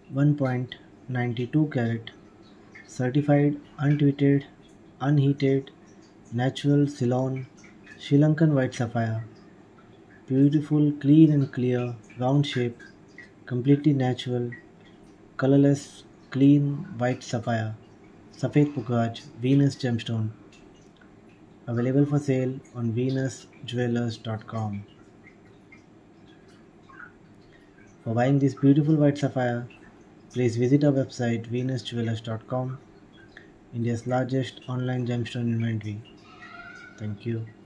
1.92 carat, certified untreated, unheated, natural Ceylon, Sri Lankan white sapphire. Beautiful, clean and clear, round shape, completely natural, colorless, clean white sapphire. Safed Pukhraj, Venus gemstone. Available for sale on venusjewelers.com. For buying this beautiful white sapphire, please visit our website venusjewelers.com, India's largest online gemstone inventory. Thank you.